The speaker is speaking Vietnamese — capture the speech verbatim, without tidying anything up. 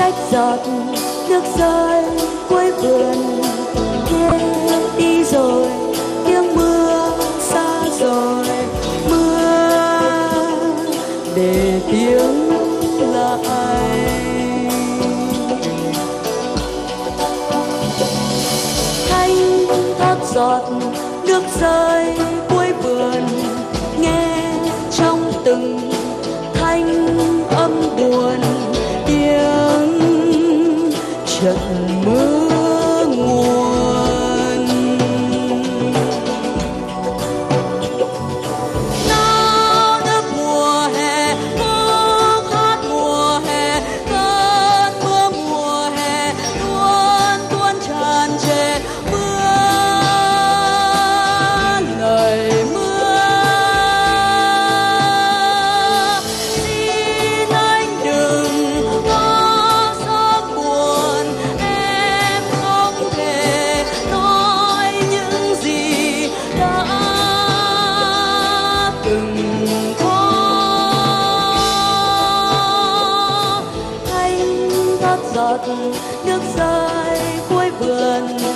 cách giọt nước rơi cuối vườn kia đi rồi, tiếng mưa xa rồi, mưa để tiếng lại. Thanh thoát giọt nước rơi cuối vườn, nghe trong từng thanh âm buồn, tiếng trận mưa nguồn. Náo nước mùa hè, khúc hát mùa hè, cơn mưa mùa hè tuôn tuôn tràn trề, mưa lời mưa. Xin anh đừng có sớm buồn, em không thể nói những gì đã từng có. Thanh thoát giọt nước rơi cuối vườn,